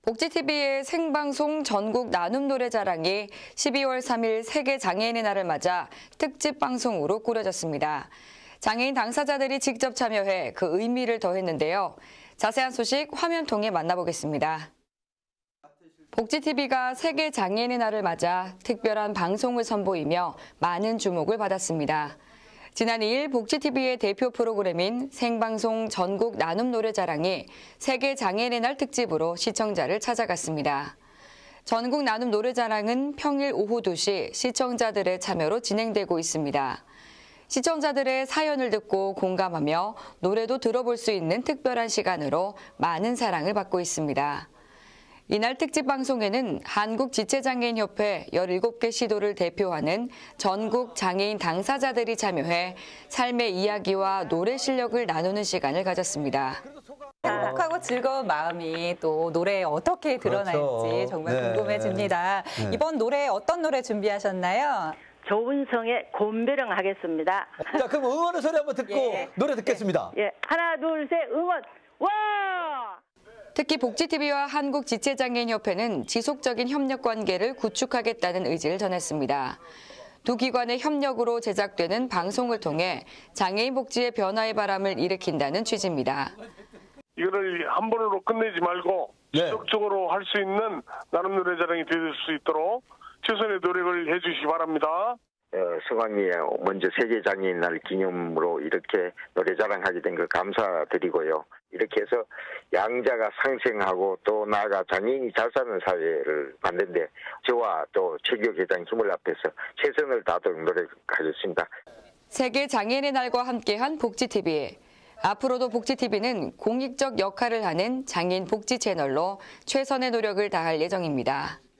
복지TV의 생방송 전국 나눔 노래자랑이 12월 3일 세계장애인의 날을 맞아 특집 방송으로 꾸려졌습니다. 장애인 당사자들이 직접 참여해 그 의미를 더했는데요. 자세한 소식 화면 통해 만나보겠습니다. 복지TV가 세계장애인의 날을 맞아 특별한 방송을 선보이며 많은 주목을 받았습니다. 지난 2일 복지TV의 대표 프로그램인 생방송 전국 나눔 노래자랑이 세계장애인의 날 특집으로 시청자를 찾아갔습니다. 전국 나눔 노래자랑은 평일 오후 2시 시청자들의 참여로 진행되고 있습니다. 시청자들의 사연을 듣고 공감하며 노래도 들어볼 수 있는 특별한 시간으로 많은 사랑을 받고 있습니다. 이날 특집 방송에는 한국지체장애인협회 17개 시도를 대표하는 전국 장애인 당사자들이 참여해 삶의 이야기와 노래 실력을 나누는 시간을 가졌습니다. 행복하고 즐거운 마음이 또 노래에 어떻게 드러날지 그렇죠. 정말 궁금해집니다. 네. 이번 노래 어떤 노래 준비하셨나요? 조은성의 곰배령 하겠습니다. 자, 그럼 응원의 소리 한번 듣고 노래 듣겠습니다. 하나, 둘, 셋, 응원! 와! 특히 복지TV와 한국지체장애인협회는 지속적인 협력 관계를 구축하겠다는 의지를 전했습니다. 두 기관의 협력으로 제작되는 방송을 통해 장애인 복지의 변화의 바람을 일으킨다는 취지입니다. 이거를 한 번으로 끝내지 말고 지속적으로 할 수 있는 나눔 노래자랑이 될 수 있도록 최선의 노력을 해주시기 바랍니다. 성황리에 먼저 세계장애인 날 기념으로 이렇게 노래자랑하게 된 걸 감사드리고요. 이렇게 해서 양자가 상생하고 또 나아가 장애인이 잘 사는 사회를 만드는데 저와 또 최규혁 회장 힘을 합해서 최선을 다하도록 노력하겠습니다. 세계장애인의 날과 함께한 복지TV. 앞으로도 복지TV는 공익적 역할을 하는 장애인 복지 채널로 최선의 노력을 다할 예정입니다.